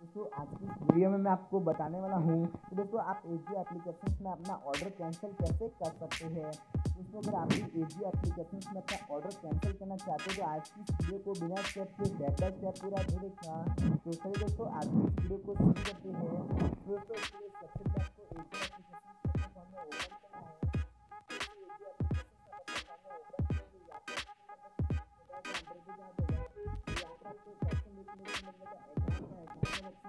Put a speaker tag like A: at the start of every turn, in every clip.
A: दोस्तों आज की इस वीडियो में मैं आपको बताने वाला हूँ कि दोस्तों आप एजी एप्लीकेशंस में अपना ऑर्डर कैंसिल कैसे कर सकते हैं। दोस्तों अगर आप भी एजी एप्लीकेशंस में अपना ऑर्डर कैंसिल करना चाहते हो तो आज की इस वीडियो को बिना स्टेप के स्टेप बाय स्टेप पूरा देखना। तो चलिए दोस्तों आज की इस वीडियो को शुरू करते हैं। दोस्तों इसके लिए सबसे पहले आपको एजी एप्लीकेशन अपने फ़ोन में ओपन करना है। एजी एप्लीकेशन अपने फ़ोन में ओपन करेंगे यहाँ पर अंदर भी जहाँ जगह यहाँ पर आपको ऑप्शन देखने को मिलेगा अकाउंट का अकाउंट वाला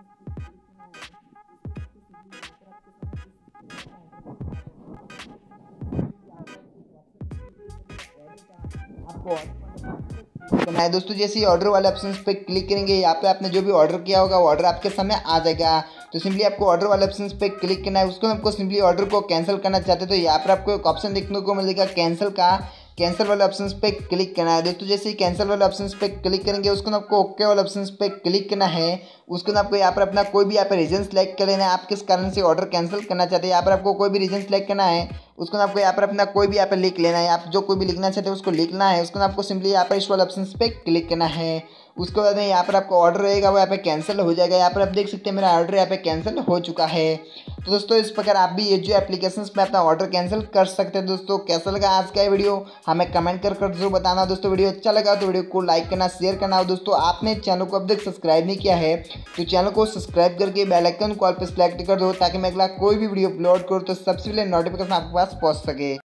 A: आपको करना है। दोस्तों जैसे ही ऑर्डर वाले ऑप्शन पे क्लिक करेंगे यहाँ पे आपने जो भी ऑर्डर किया होगा वो ऑर्डर आपके सामने आ जाएगा। तो सिंपली आपको ऑर्डर वाले ऑप्शन पे क्लिक करना है। उसको आपको सिंपली ऑर्डर को कैंसिल करना चाहते तो यहाँ पर आपको एक ऑप्शन देखने को मिलेगा कैंसिल का। कैंसिल वाले ऑप्शन पे क्लिक करना है। दोस्तों जैसे ही कैंसिल वाले ऑप्शन पे क्लिक करेंगे उसको आपको ओके वाले ऑप्शन पे क्लिक करना है। उसको आपको यहाँ पर अपना कोई भी यहाँ पर रीजन सेलेक्ट कर लेना है। आप किस कारण से ऑर्डर कैंसिल करना चाहते हैं यहाँ पर आपको कोई भी रीजन सेलेक्ट करना है। उसको आपको यहाँ पर अपना कोई भी यहाँ पर लिख लेना है। आप जो कोई भी लिखना चाहते हैं उसको लिखना है। उसको आपको सिंपली यहाँ पर इस वाले ऑप्शन पे क्लिक करना है। उसके बाद में यहाँ पर आपको ऑर्डर रहेगा वो यहाँ पे कैंसिल हो जाएगा। यहाँ पर आप देख सकते हैं मेरा ऑर्डर यहाँ पे कैंसिल हो चुका है। तो दोस्तों इस प्रकार आप भी ये जो एप्लीकेशंस में अपना ऑर्डर कैंसिल कर सकते हैं। दोस्तों कैसा लगा आज का ये वीडियो हमें कमेंट कर जरूर बताना। दोस्तों वीडियो अच्छा लगा तो वीडियो को लाइक करना शेयर करना। और दोस्तों आपने चैनल को अब तक सब्सक्राइब नहीं किया है तो चैनल को सब्सक्राइब करके बेल आइकन कॉल पर सेलेक्ट कर दो ताकि मैं अगला कोई भी वीडियो अपलोड करूँ तो सबसे पहले नोटिफिकेशन आपके पास पहुँच सके।